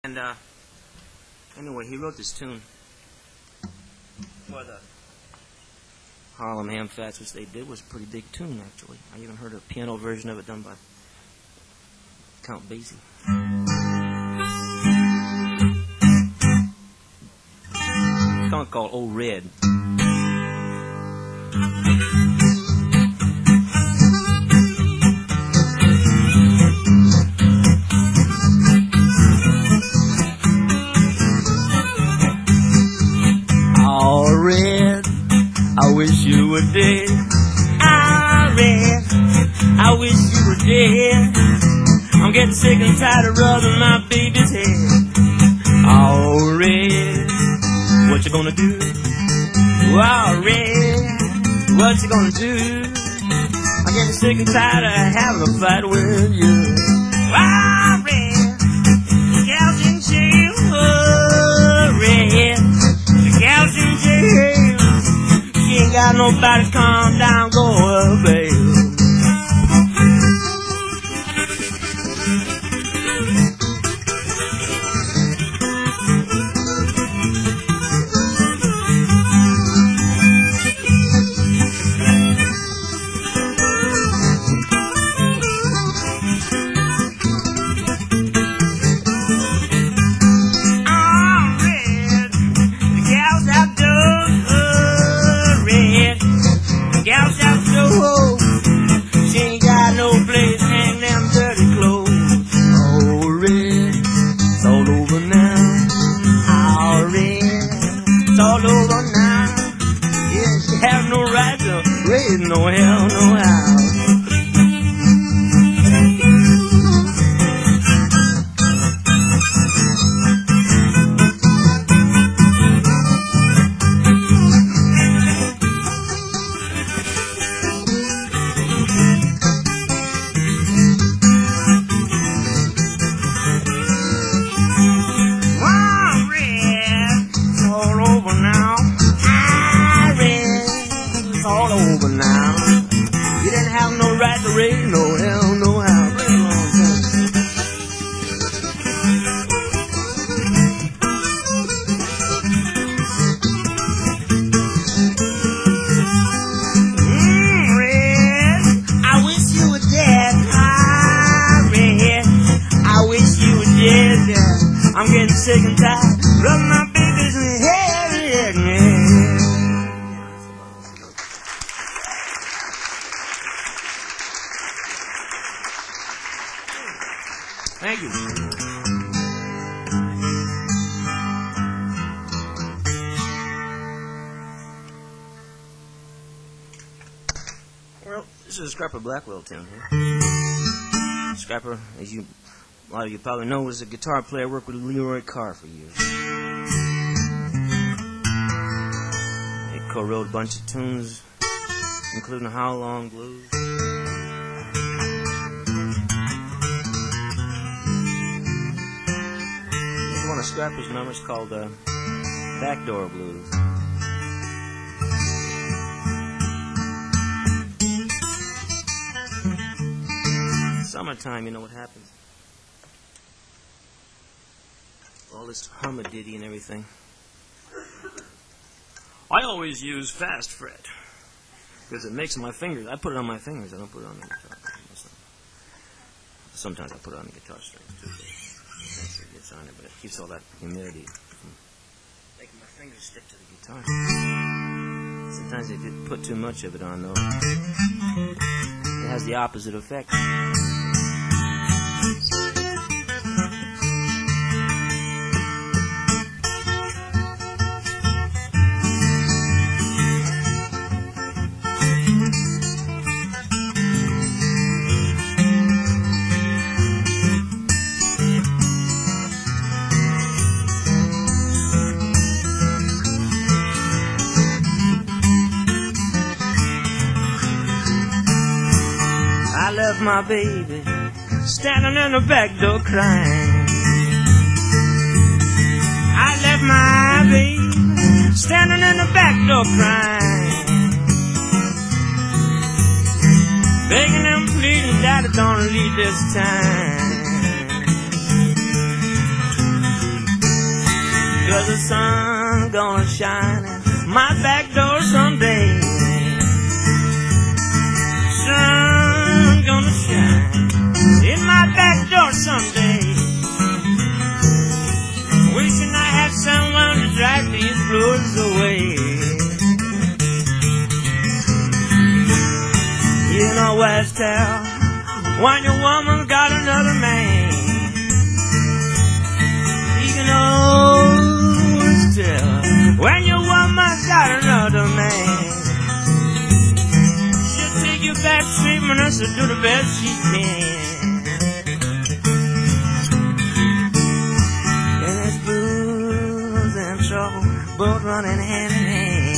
And anyway, he wrote this tune for the Harlem Ham-Fats, which they did was a pretty big tune, actually. I even heard a piano version of it done by Count Basie. A song called Old Red. I wish you were dead. Ah, Red, I wish you were dead. I'm getting sick and tired of rubbing my baby's head. Oh, Red, what you gonna do? Oh, Red, what you gonna do? I'm getting sick and tired of having a fight with you. Oh, Red, the gal's in jail. Oh, Red, the gal's in jail. Ain't got nobody to calm down, go away. Gal's out so she ain't got no place to hang them dirty clothes. Oh, Red, it's all over now. Oh, Red, it's all over now. Yeah, she has no right to raise no hell, no how. Over now. You didn't have no right to raise no hell, no how. Bring it on, Red, I wish you were dead. Ah, Red, I wish you were dead. I'm getting sick and tired. Rubbing my baby's head. Thank you. Well, this is a Scrapper Blackwell tune here. Scrapper, as a lot of you probably know, was a guitar player. Worked with Leroy Carr for years. He co-wrote a bunch of tunes, including How Long Blues. One of Scrapper's numbers called Backdoor Blues. Summertime, you know what happens. All this humidity and everything. I always use fast fret because it makes my fingers. I put it on my fingers. I don't put it on the guitar. Sometimes I put it on the guitar strings too. It gets on it, but it keeps all that humidity from making my fingers stick to the guitar. Sometimes if you put too much of it on, though, it has the opposite effect. I left my baby standing in the back door crying. I left my baby standing in the back door crying, begging and pleading, Daddy, don't leave this time. 'cause the sun's gonna shine in my back door someday. Sun's gonna shine in my back door someday. Wishing I had someone to drive these blues away. You know what's tell when your woman's got another man. You can always tell when your woman's got another man. She'll take you back treatment and she'll do the best she can. And there's blues and trouble both running hand in hand.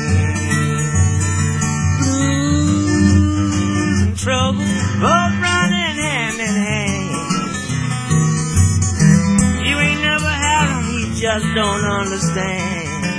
Blues and trouble both running hand in hand. You ain't never had them, you just don't understand.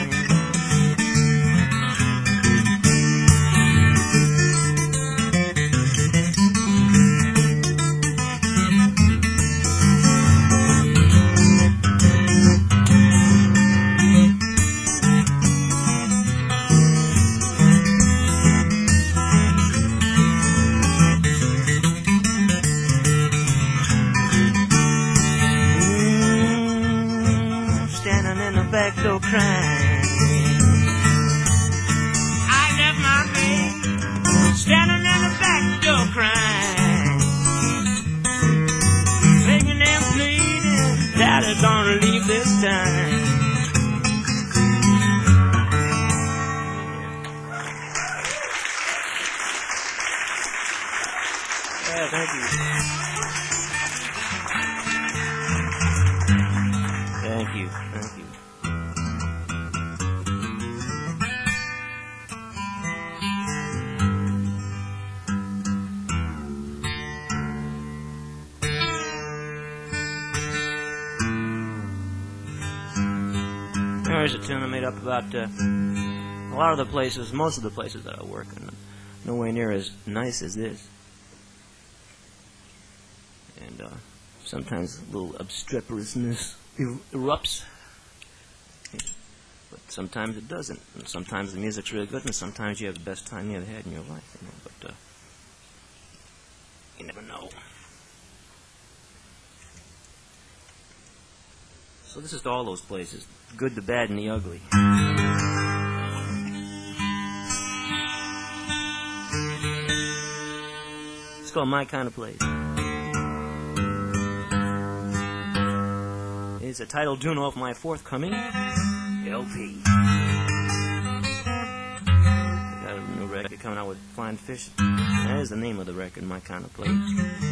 Back door crying. I left my baby standing in the back door crying, begging and pleading, Daddy's gonna leave this time. Yeah, thank you. Thank you. Thank you. There's a tune I made up about a lot of the places, most of the places that I work in, nowhere near as nice as this. And sometimes a little obstreperousness erupts, but sometimes it doesn't. And sometimes the music's really good, and sometimes you have the best time you ever had in your life. You know, but you never know. So this is to all those places, the good, the bad, and the ugly. It's called My Kind of Place. It's a title tune off my forthcoming LP. I got a new record coming out with Flying Fish. That is the name of the record, My Kind of Place.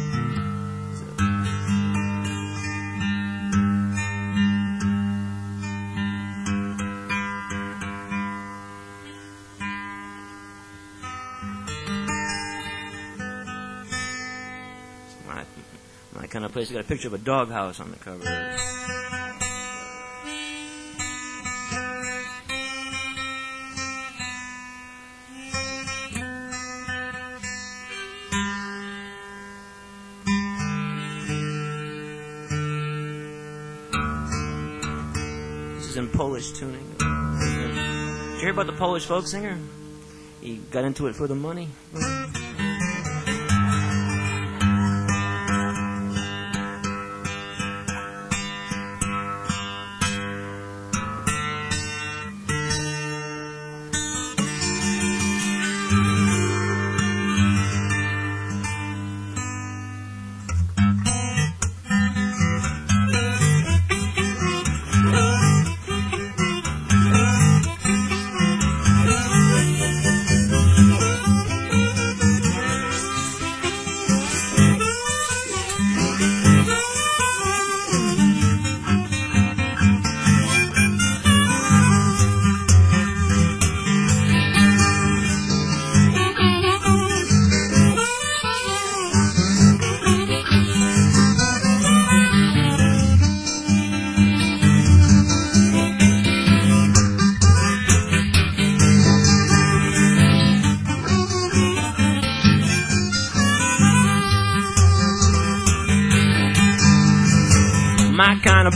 My Kind of Place. You got a picture of a doghouse on the cover. This is in Polish tuning. Did you hear about the Polish folk singer? He got into it for the money.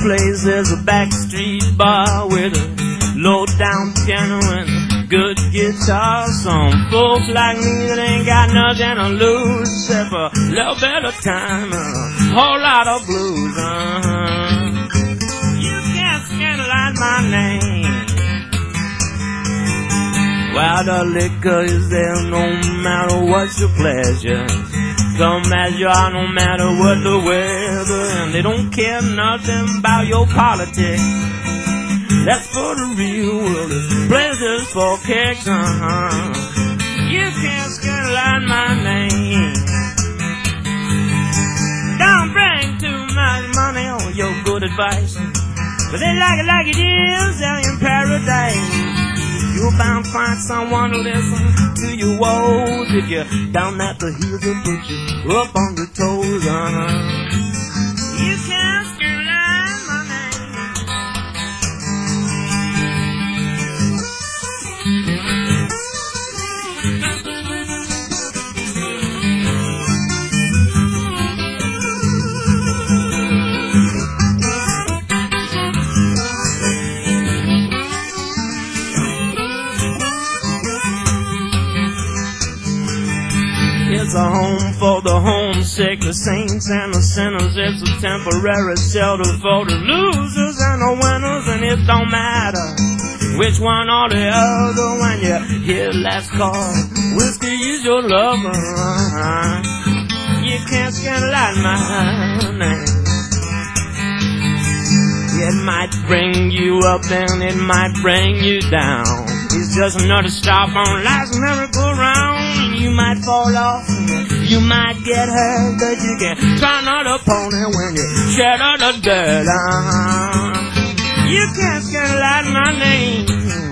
place there's a backstreet bar with a low-down piano and a good guitar. Some folks like me that ain't got nothing to lose except a little bit of time and a whole lot of blues. You can't scandalize my name. While the liquor is there, no matter what's your pleasure. Come as you are, no matter what the weather, and they don't care nothing about your politics. That's for the real world, it's pleasures for kicks, You can't scandalize my name. Don't bring too much money or your good advice, but they like it is there in paradise. You're bound to find someone to listen to your woes. If you're down at the heels, they'll put you up on your toes. You can't scandalize my It's a home for the homesick, the saints and the sinners. It's a temporary shelter for the losers and the winners. And it don't matter which one or the other. When you hear last call, whiskey is your lover. You can't scandalize my name. It might bring you up and it might bring you down. It's just another stop on life's merry-go-round. You might fall off, you might get hurt, but you can try not a pony when you shed on the dirt. You can't scandalize my name.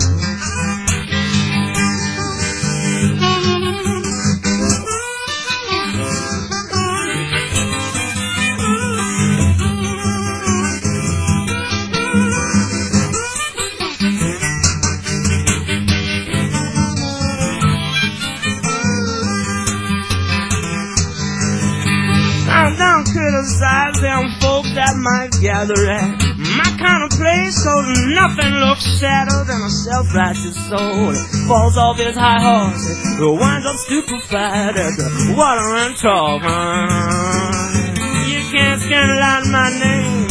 Don't criticize them folks that might gather at my kind of place, 'cause nothing looks sadder than a self-righteous soul that falls off his high horse and winds up stupefied at the watering trough. You can't scandalize my name.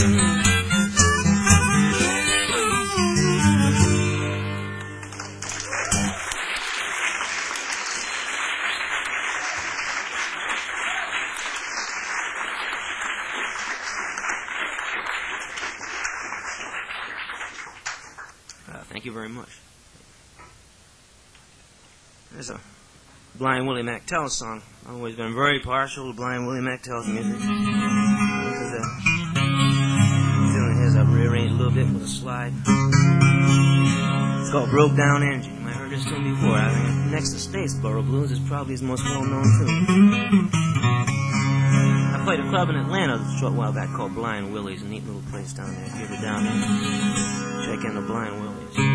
Thank you very much. There's a Blind Willie McTell song. I've always been very partial to Blind Willie McTell's music. Feeling his I've rearranged a little bit with a slide. It's called Broke Down Engine. You might have heard this tune before. I think next to Statesboro Blues is probably his most well-known tune. I played a club in Atlanta a short while back called Blind Willie's. A neat little place down there. If you're ever down there, check in the Blind Willie's.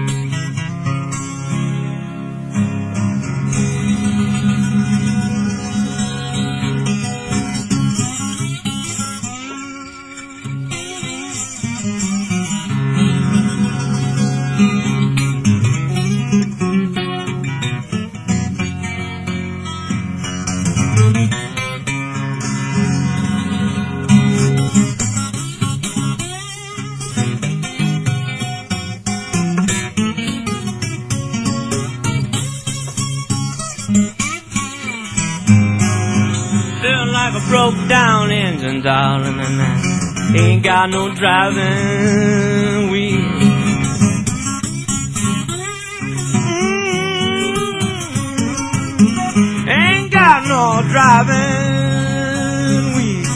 Broke down engine, darling, and I ain't got no driving wheel. Ain't got no driving wheel.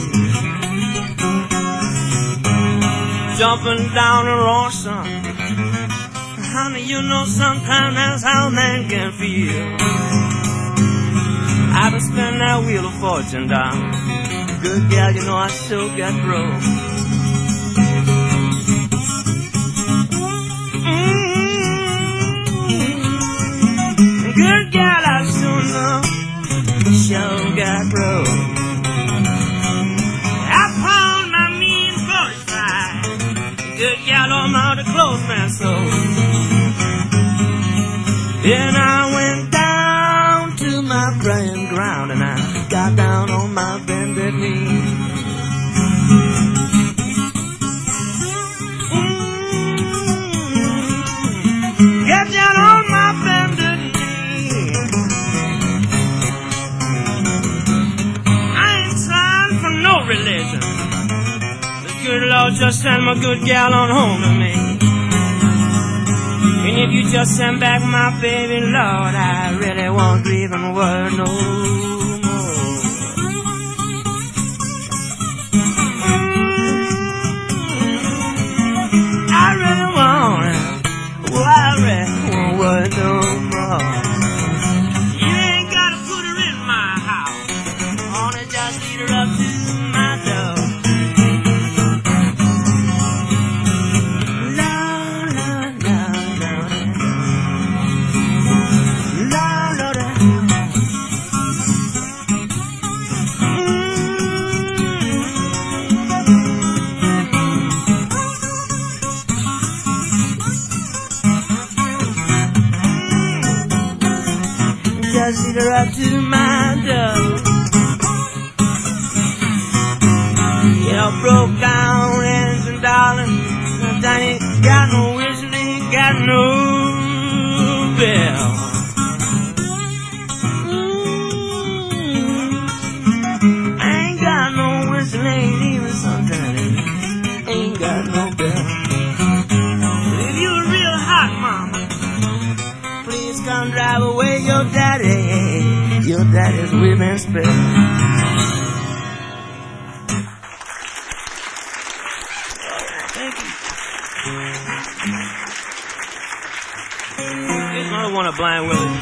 Jumping down the wrong sun. Honey, you know sometimes that's how a man can feel. I done spent that wheel of fortune, darling. Good gal, you know I still got broke. Good gal, I still know sure got broke. I pawned my mean 45 right on out to close my soul. Then I went down to my praying ground and I got down on my bended knee. Get down on my bended knee. I ain't trying for no religion. The good Lord just send my good gal on home to me. And if you just send back my baby, Lord, I really won't even worry no more. I really won't. Well, I really won't worry no more. You ain't gotta put her in my house. Only just lead her up to my door. Just lead her up to my door. You know, broke down hands and darling, Johnny ain't got no whistle, ain't got no bell. I ain't got no whistle, ain't even something, ain't got no bell. If you a real hot mama, please come drive away your daddy. Your daddy's whipping spell. Thank you. Here's another one of Blind Willie.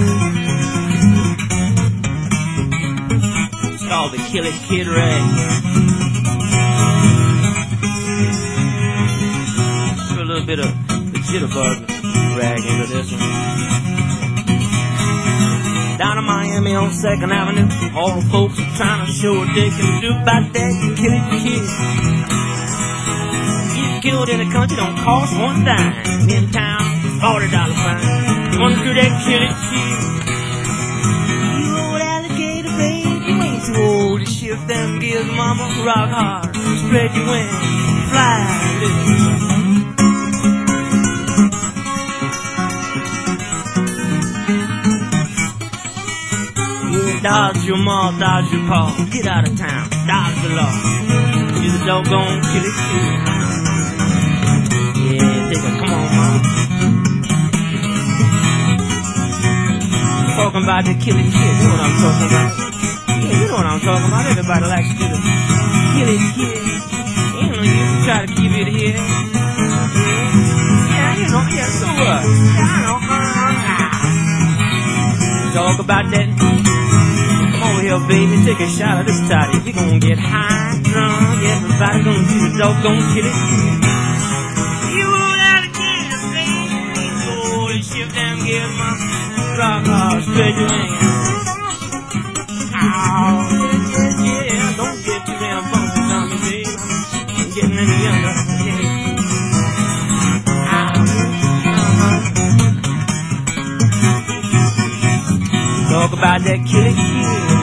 It's called the Kill It Kid Rag. Put a little bit of the jitterbug rag into this one. Down in Miami on 2nd Avenue, all the folks are trying to show what they can do about that Kill It Kid. Get killed in the country don't cost one dime. In town, $40 fine. Run through that Kill It Kid. You old alligator, baby, you ain't too old to shift them gears, mama. Rock hard, spread your wings, fly, little. Dodge your mom, dodge your paw. Get out of town, dodge the law. You're the doggone Kill It Kid. Yeah, take it, come on, mama. Talking about the Kill It Kid, you know what I'm talking about? Yeah, you know what I'm talking about. Everybody likes to do the Kill It Kid. You know, you try to keep it here. Yeah, you know, yeah, so what? Yeah, I know. Talk about that. Come over here, baby, take a shot of this toddy. We gonna get high, drunk, everybody gonna do the doggone Kill It Kid. You old alligator, baby, you old shift them gears, mama. Rock hard, spread your wings. Oh, yeah, don't get too damn funky on me, baby. I'm getting any younger, yeah. Talk about that Kill It Kid.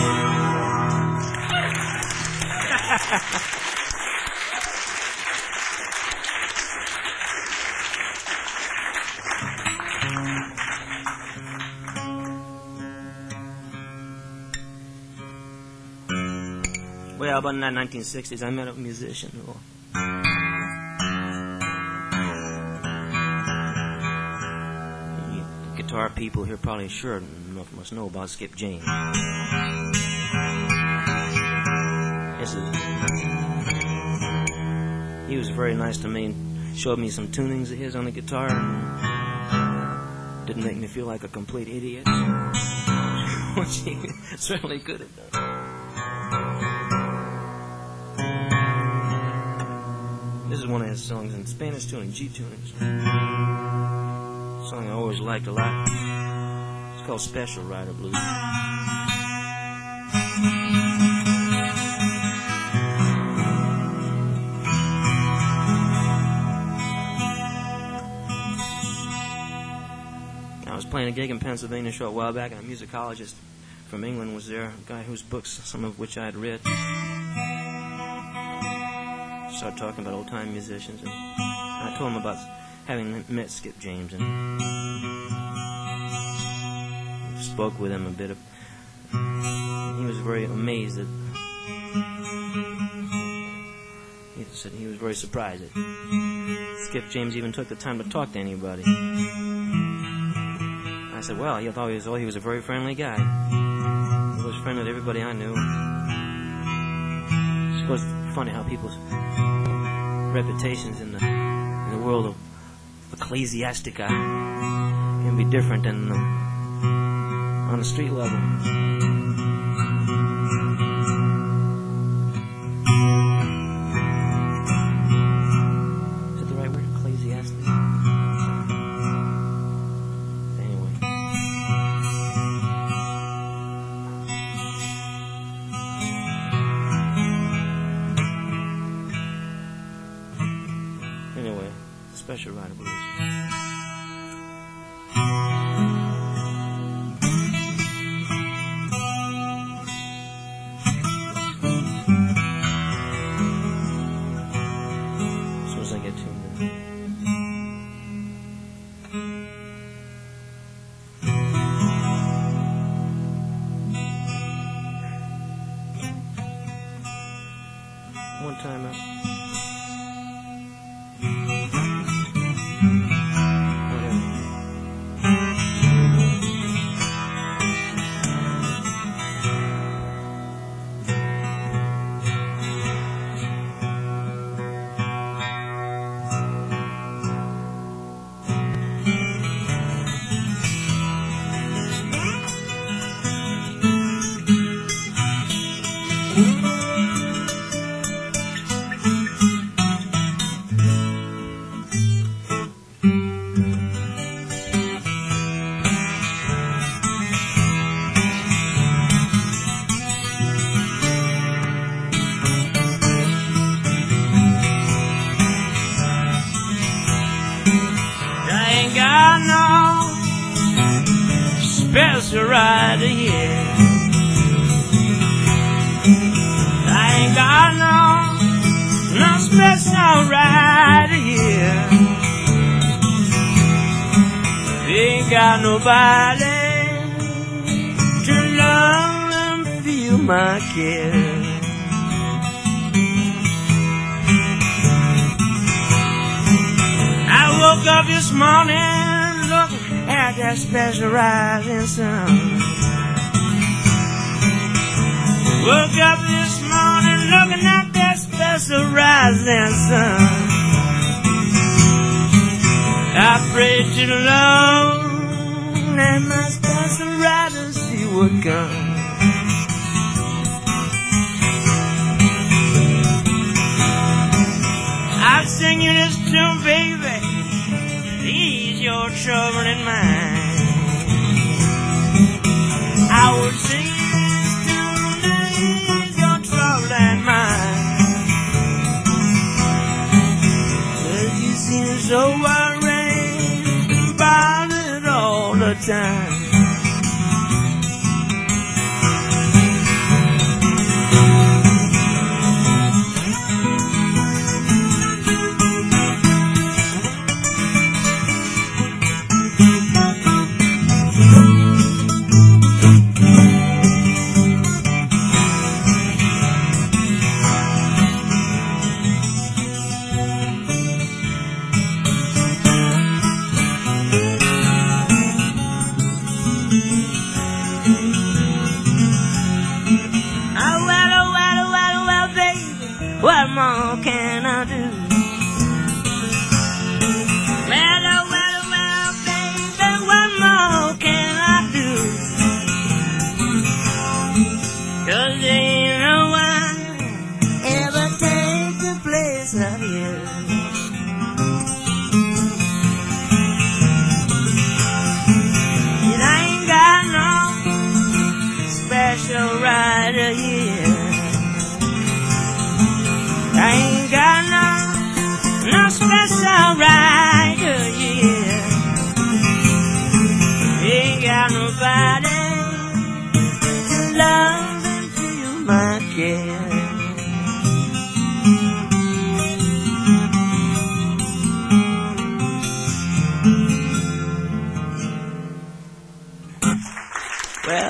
Well, about in the 1960s, I met a musician who guitar people here probably sure must know about Skip James. He was very nice to me and showed me some tunings of his on the guitar and didn't make me feel like a complete idiot, which he certainly could have done. This is one of his songs in Spanish tuning, G tunings. A song I always liked a lot. It's called Special Rider Blues. I was playing a gig in Pennsylvania a short while back, and a musicologist from England was there, a guy whose books, some of which I had read. Started talking about old-time musicians, and I told him about having met Skip James, and spoke with him a bit. He was very amazed that he said he was very surprised that Skip James even took the time to talk to anybody. I said, well, he thought he was a very friendly guy. He was friendly with everybody I knew. I suppose it's funny how people's reputations in the world of ecclesiastica can be different than on the street level. Is that the right word? Ecclesiastic? Anyway, Special Rider Blues. As soon as I get tuned in. One time out. Special rider here. I ain't got no special rider here. Ain't got nobody to love and feel my care. I woke up this morning looking at that special rising sun. Woke up this morning looking at that special rising sun. I prayed to the Lord and my special rider see what comes. I'll sing you this tune, baby. Ease your trouble and mine. I would sing this tune to ease your trouble and mine. 'Cause you seem so worried about it all the time.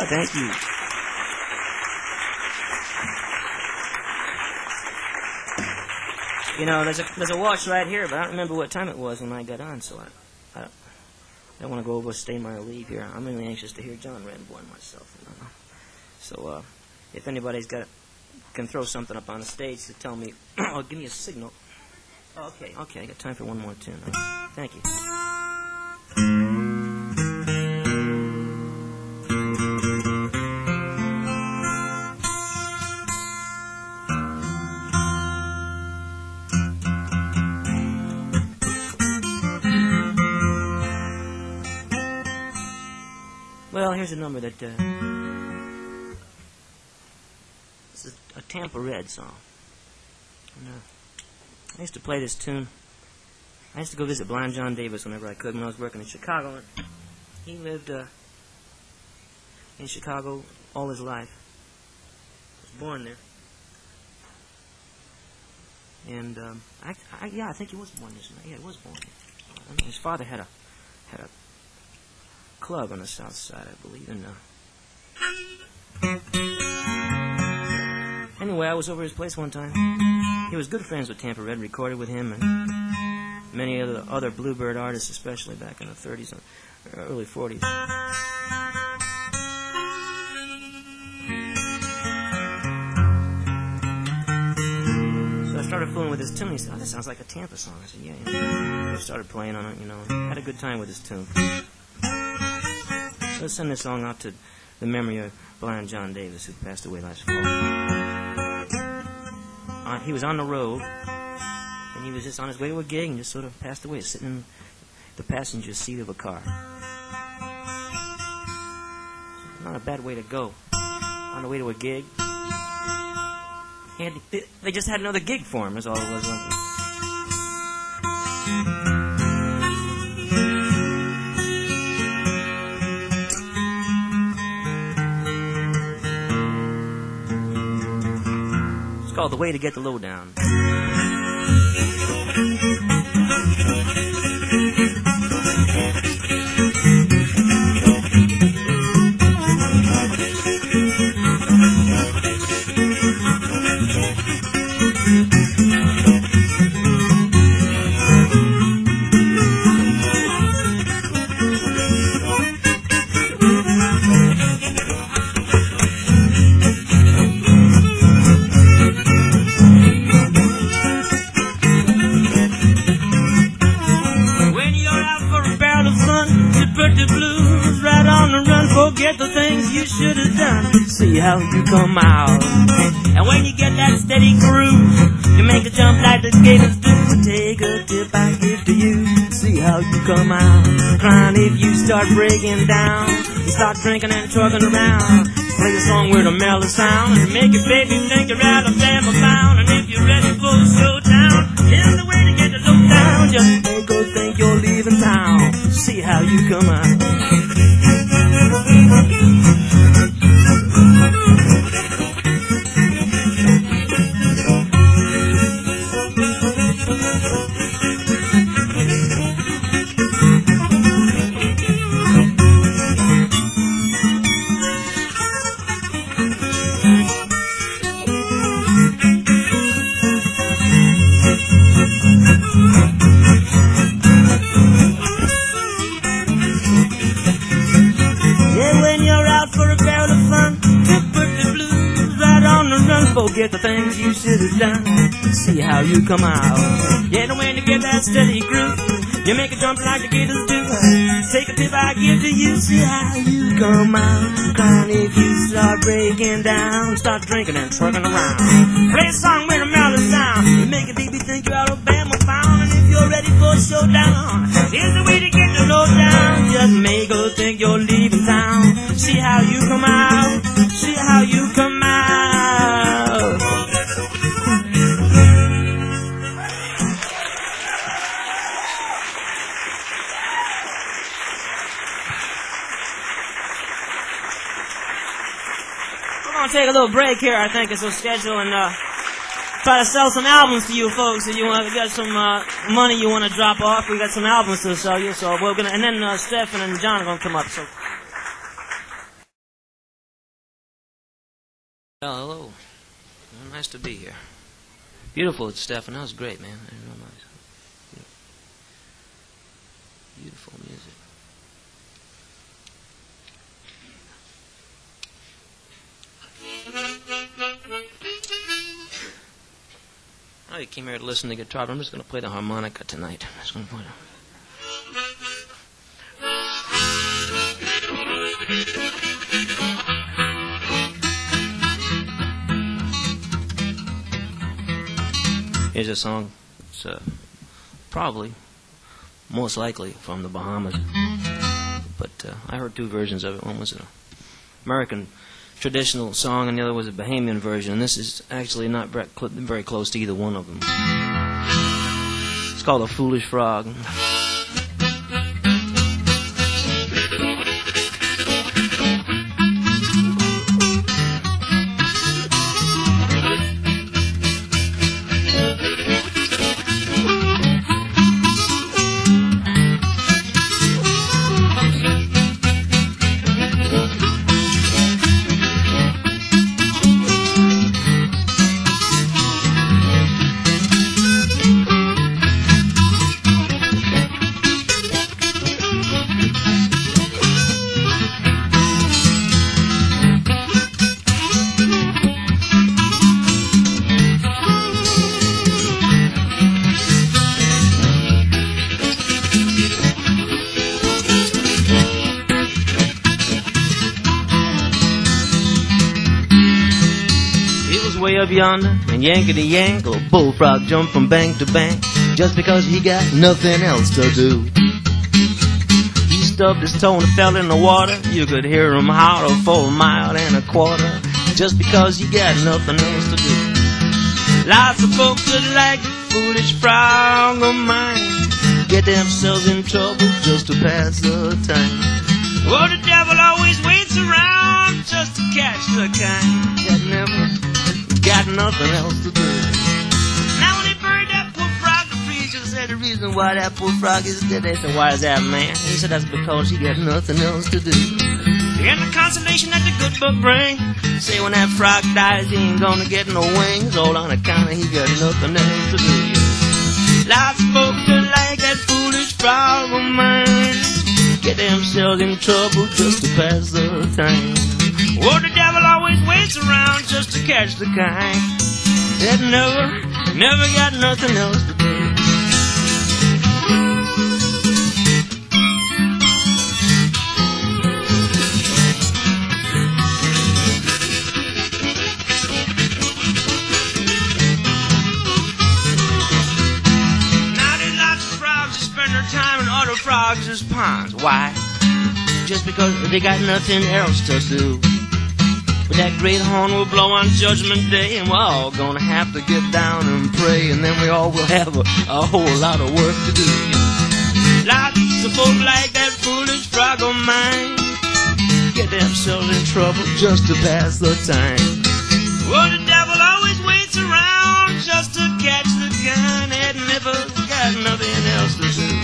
Yeah, thank you. You know, there's a watch right here, but I don't remember what time it was when I got on, so I don't want to go overstay my leave here. I'm really anxious to hear John Renbourn myself. You know? So if anybody's can throw something up on the stage to tell me, oh, give me a signal. Oh, okay, I got time for one more tune. Thank you. Well, here's a number that, this is a Tampa Red song. And, I used to play this tune. I used to go visit Blind John Davis whenever I could when I was working in Chicago. He lived in Chicago all his life. He was born there. And, I think he was born there. Yeah, he was born there. His father had a club on the south side, I believe. And anyway, I was over his place one time. He was good friends with Tampa Red, recorded with him and many other Bluebird artists, especially back in the 30s and early 40s. So I started fooling with this tune. He said, "Oh, that sounds like a Tampa song." I said, "Yeah." I started playing on it, you know, had a good time with this tune. Let's send this song out to the memory of Blind John Davis, who passed away last fall. He was on the road, and he was just on his way to a gig and just sort of passed away, sitting in the passenger seat of a car. Not a bad way to go. On the way to a gig. They just had another gig for him, that's all it was. Called The Way to Get the Lowdown. Forget the things you should have done. See how you come out. And when you get that steady groove, you make a jump like the gators do. Take a tip I give to you. See how you come out. Crying if you start breaking down. You start drinking and trucking around. Play a song with a mellow sound and make your baby think you're Alabama bound. And if you're ready for the showdown, here's the way to get the low down. Just make her think you're leaving town. See how you come out. Forget the things you should have done. See how you come out. Yeah, when you get that steady groove, you make a jump like the gators do. Take a tip I give to you. See how you come out. Crying if you start breaking down. Start drinking and trucking around. Play a song with a mellow sound. You make a baby think you're Alabama bound. And if you're ready for a showdown, here's the way to get the low down. Just make her think you're leaving town. See how you come out. See how you come out. We're going to take a little break here, I think, it's a schedule, and try to sell some albums to you folks. If you want to get some money you want to drop off, we got some albums to sell you. So we're gonna, and then Stephen and John are going to come up. So. Well, hello. Well, nice to be here. Beautiful, Stefan. That was great, man. Real nice. Beautiful music. Oh, you came here to listen to guitar, but I'm just going to play the harmonica tonight. I'm just going to play it. Here's a song. It's probably, most likely, from the Bahamas. But I heard two versions of it. One was an American traditional song, and the other was a Bahamian version. And this is actually not very close to either one of them. It's called A Foolish Frog. Way up yonder, and yankety-yank, a bullfrog jumped from bank to bank, just because he got nothing else to do. He stubbed his toe and fell in the water. You could hear him holler for 1.25 miles, just because he got nothing else to do. Lots of folks that like the foolish frog of mine get themselves in trouble just to pass the time. Oh, the devil always waits around just to catch the kind that never got nothing else to do. Now when they buried that poor frog, the preacher said the reason why that poor frog is dead. They said, why is that, man? He said, that's because he got nothing else to do. And the consolation that the good book bring, say when that frog dies, he ain't gonna get no wings, all on account of he got nothing else to do. Lots of folks that like that foolish frog of mine get themselves in trouble just to pass the time. Oh, the devil always waits around just to catch the kind that never got nothing else to do. Now there's lots of frogs that spend their time in other frogs' ponds. Why? Just because they got nothing else to do. But that great horn will blow on Judgment Day, and we're all gonna have to get down and pray, and then we all will have a whole lot of work to do. Lots of folk like that foolish frog of mine get themselves in trouble just to pass the time. Well, the devil always waits around just to catch the gun that never got nothing else to do.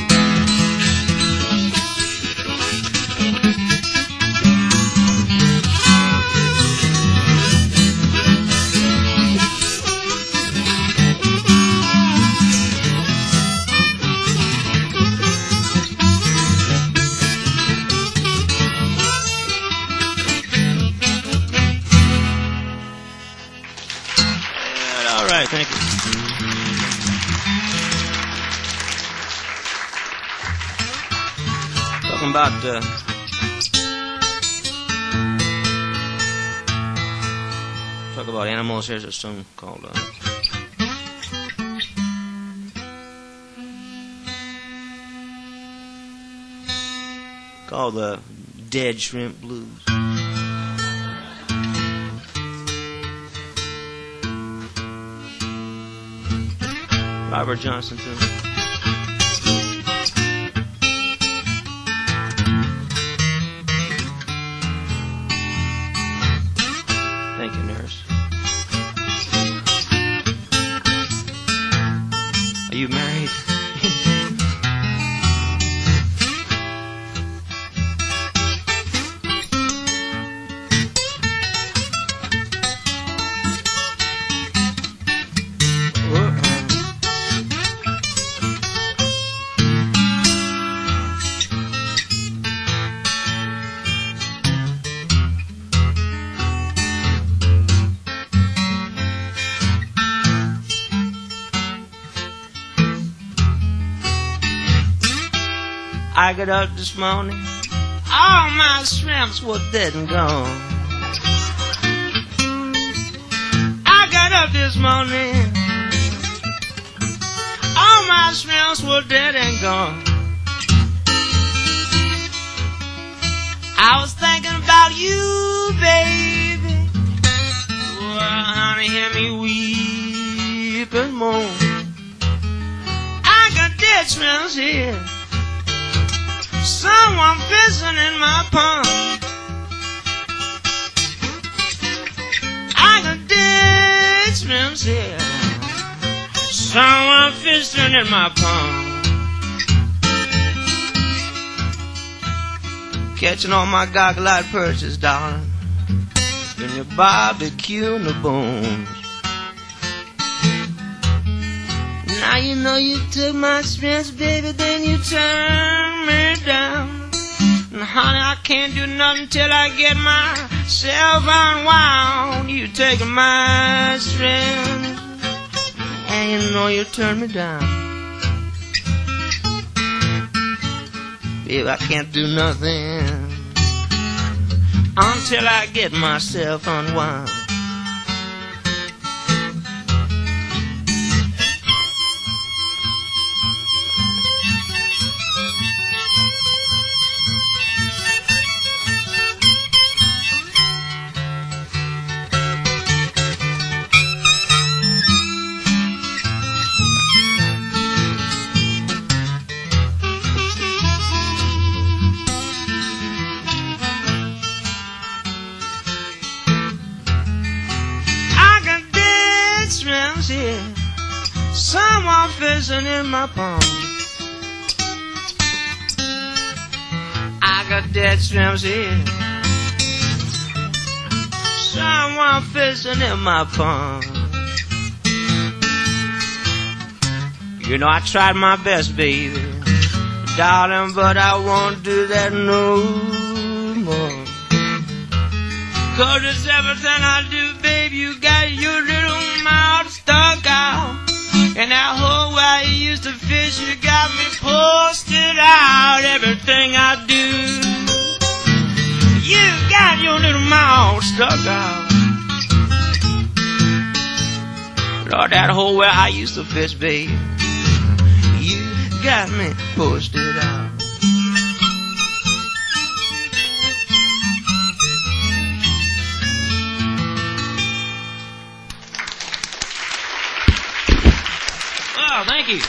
Thank you. Talking about animals. Here's a song called the Dead Shrimp Blues. Robert Johnson, too. Thank you, nurse. Are you married? I got up this morning, all my shrimps were dead and gone. I got up this morning, all my shrimps were dead and gone. I was thinking about you, baby. Well, honey, hear me weep and moan. I got dead shrimps here, someone fishing in my pond. I got dead shrimps here, someone fishing in my pond. Catching all my goggle-eyed perches, darling, in your barbecue and the bones. Now you know you took my shrimps, baby, then you turned me down. And honey, I can't do nothing till I get myself unwound. You taking my shrimps, and you know you turned me down. Baby, I can't do nothing until I get myself unwound. Here, someone fishing in my pond. I got dead shrimps here, someone fishing in my pond. You know I tried my best, baby, darling, but I won't do that no more. 'Cause it's everything I do, baby, you got your little mouth stuck out. And that hole where you used to fish, you got me posted out. Everything I do, you got your little mouth stuck out. Lord, that hole where I used to fish, baby, you got me posted out. Oh, thank you.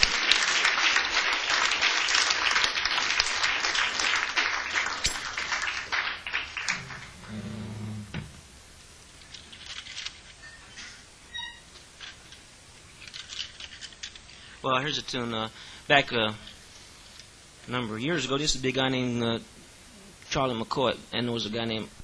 Well, here's a tune back a number of years ago. This is a big guy named Charlie McCoy, and there was a guy named